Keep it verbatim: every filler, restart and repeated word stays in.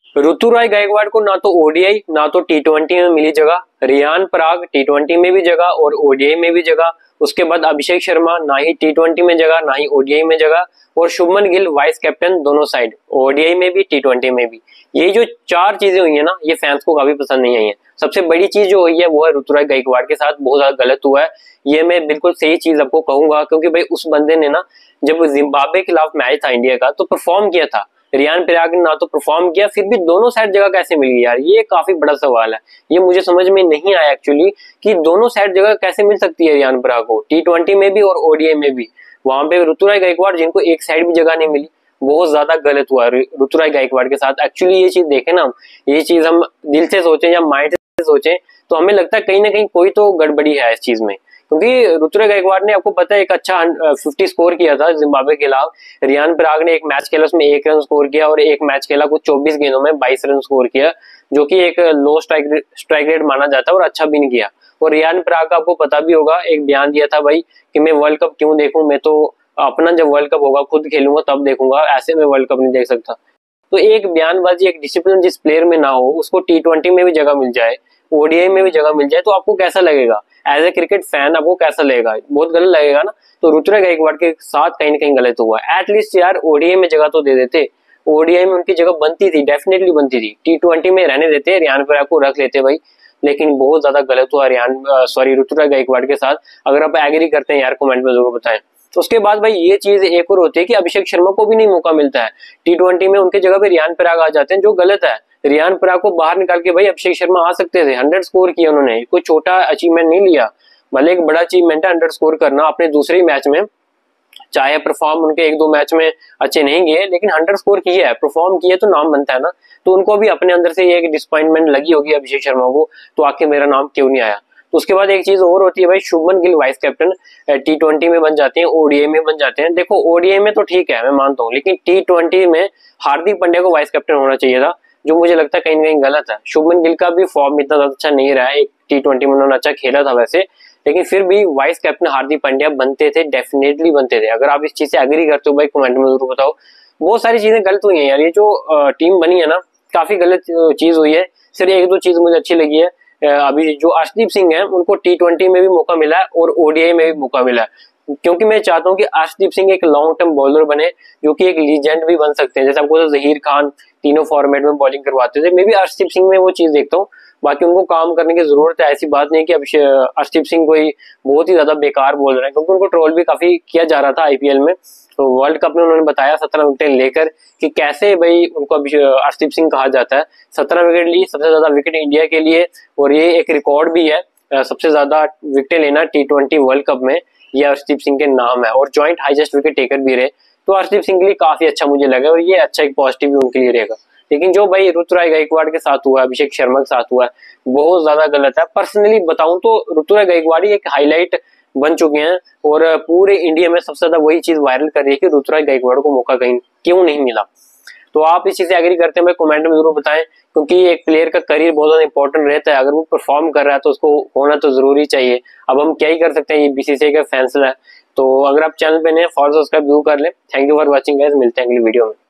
ऋतुराज गायकवाड़ को ना तो ओडीआई ना तो टी ट्वेंटी में मिली जगह, रियान पराग टी ट्वेंटी में भी जगह और ओडीआई में भी जगह, उसके बाद अभिषेक शर्मा ना ही टी ट्वेंटी में जगह ना ही ओडीआई में जगह, और शुभमन गिल वाइस कैप्टन दोनों साइड, ओडीआई में भी टी ट्वेंटी में भी। ये जो चार चीजें हुई है ना, ये फैंस को काफी पसंद नहीं आई है। सबसे बड़ी चीज जो हुई है वो है ऋतुराज गायकवाड़ के साथ बहुत ज्यादा गलत हुआ है। ये मैं बिल्कुल सही चीज आपको कहूंगा, क्योंकि भाई उस बंदे ने ना जब जिम्बाब्वे के खिलाफ मैच था इंडिया का तो परफॉर्म किया था, रियान पराग ने ना तो परफॉर्म किया, फिर भी दोनों साइड जगह कैसे मिल गई यार, ये काफी बड़ा सवाल है। ये मुझे समझ में नहीं आया एक्चुअली कि दोनों साइड जगह कैसे मिल सकती है रियान पराग को, टी ट्वेंटी में भी और ओडीआई में भी। वहां पे ऋतुराज गायकवाड़ जिनको एक साइड भी जगह नहीं मिली, बहुत ज्यादा गलत हुआ ऋतुराज गायकवाड़ के साथ। एक्चुअली ये चीज देखे ना, ये चीज हम दिल से सोचें या माइंड से सोचें तो हमें लगता है कहीं ना कहीं कोई तो गड़बड़ी है इस चीज में, क्योंकि ऋतुराज गायकवाड़ ने आपको पता है एक अच्छा फिफ्टी स्कोर किया था जिम्बाब्वे के खिलाफ। रियान पराग ने एक मैच खेला उसमें एक रन स्कोर किया, और एक मैच खेला कुछ चौबीस गेंदों में बाईस रन स्कोर किया, जो कि एक लो स्ट्राइक स्ट्राइक रेट माना जाता है और अच्छा भी नहीं किया। और रियान पराग का आपको पता भी होगा, एक बयान दिया था भाई कि मैं वर्ल्ड कप क्यों देखूं, मैं तो अपना जब वर्ल्ड कप होगा खुद खेलूंगा तब देखूंगा, ऐसे में वर्ल्ड कप नहीं देख सकता। तो एक बयानबाजी, एक डिसिप्लिन जिस प्लेयर में ना हो, उसको टी ट्वेंटी में भी जगह मिल जाए, ओडीआई में भी जगह मिल जाए, तो आपको कैसा लगेगा एज ए क्रिकेट फैन, आपको कैसा लगेगा? बहुत गलत लगेगा ना। तो ऋतुराज गायकवाड़ के साथ कहीं ना कहीं गलत हुआ। एटलीस्ट यार ओडीआई में जगह तो दे देते, ओडीआई में उनकी जगह बनती थी, डेफिनेटली बनती थी। टी ट्वेंटी में रहने देते, रियान पराग को रख लेते भाई, लेकिन बहुत ज्यादा गलत हुआ रियान सॉरी ऋतुराज गायकवाड़ के साथ। अगर आप एग्री करते हैं यार कमेंट में जरूर बताएं। तो उसके बाद भाई ये चीज एक और होती है कि अभिषेक शर्मा को भी नहीं मौका मिलता है टी ट्वेंटी में, उनके जगह पे रियान पराग आ जाते हैं, जो गलत है। रियान पराग को बाहर निकाल के भाई अभिषेक शर्मा आ सकते थे, हंड्रेड स्कोर किया उन्होंने, कोई छोटा अचीवमेंट नहीं लिया, भले एक बड़ा अचीवमेंट है हंड्रेड स्कोर करना अपने दूसरे मैच में, चाहे परफॉर्म उनके एक दो मैच में अच्छे नहीं गए, लेकिन हंड्रेड स्कोर किया है, परफॉर्म किए तो नाम बनता है ना। तो उनको भी अपने अंदर से एक डिसअपॉइंटमेंट लगी होगी अभिषेक शर्मा को, तो आखिर मेरा नाम क्यों नहीं आया। तो उसके बाद एक चीज और होती है भाई, Shubman Gill vice captain T twenty में बन जाते हैं, ओडीआई में बन जाते हैं। देखो ओडीआई में तो ठीक है मैं मानता हूँ, लेकिन टी ट्वेंटी में हार्दिक पांड्या को वाइस कैप्टन होना चाहिए था, जो मुझे लगता है कहीं ना कहीं गलत है। शुभमन गिल का भी फॉर्म इतना ज्यादा अच्छा नहीं रहा है, टी ट्वेंटी में उन्होंने अच्छा खेला था वैसे, लेकिन फिर भी वाइस कैप्टन हार्दिक पांड्या बनते थे, डेफिनेटली बनते थे। अगर आप इस चीज से एग्री करते हो भाई कमेंट में जरूर बताओ। बहुत सारी चीजें गलत हुई है यार, ये जो टीम बनी है ना काफी गलत चीज हुई है। सिर्फ एक दो चीज मुझे अच्छी लगी है, अभी जो अर्शदीप सिंह है उनको टी ट्वेंटी में भी मौका मिला है और ओडीआई में भी मौका मिला है, क्योंकि मैं चाहता हूं कि अर्शदीप सिंह एक लॉन्ग टर्म बॉलर बने, जो कि एक लीजेंड भी बन सकते हैं। जैसे आपको तो जहीर खान तीनों फॉर्मेट में बॉलिंग करवाते थे, मैं भी अर्शदीप सिंह में वो चीज देखता हूँ। बाकी उनको काम करने की जरूरत है, ऐसी बात नहीं कि अर्शदीप सिंह कोई बहुत ही ज्यादा बेकार बोल रहे हैं, क्योंकि उनको ट्रोल भी काफी किया जा रहा था आईपीएल में। तो वर्ल्ड कप में उन्होंने बताया सत्रह विकेट लेकर कि कैसे भाई उनको अर्शदीप सिंह कहा जाता है। सत्रह विकेट ली, सबसे ज्यादा विकेट इंडिया के लिए, और ये एक रिकॉर्ड भी है, सबसे ज्यादा विकेट लेना टी ट्वेंटी वर्ल्ड कप में, ये अर्शदीप सिंह के नाम है, और जॉइंट हाईएस्ट विकेट टेकर भी रहे। तो अर्शदीप सिंह के लिए काफी अच्छा मुझे लगा, और ये अच्छा एक पॉजिटिव भी उनके लिए रहेगा। लेकिन जो भाई ऋतुराज गायकवाड़ के साथ हुआ, अभिषेक शर्मा के साथ हुआ है, बहुत ज्यादा गलत है। पर्सनली बताऊं तो ऋतुराज गायकवाड़ एक हाईलाइट बन चुके हैं, और पूरे इंडिया में सबसे ज्यादा वही चीज वायरल कर रही है कि ऋतुराज गायकवाड़ को मौका कहीं क्यों नहीं मिला। तो आप इस चीज से एग्री करते हैं भाई कमेंट में जरूर बताएं, क्योंकि एक प्लेयर का करियर बहुत ज्यादा इंपॉर्टेंट रहता है। अगर वो परफॉर्म कर रहा है तो उसको होना तो जरूरी चाहिए। अब हम क्या ही कर सकते हैं, ये बीसीसीआई का फैसला है। तो अगर आप चैनल पे नए फॉलो सब्सक्राइब जरूर कर ले। Thank you for watching guys, मिलते हैं अगली वीडियो में।